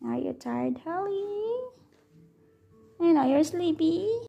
Are you tired, Holly? I know you're sleepy.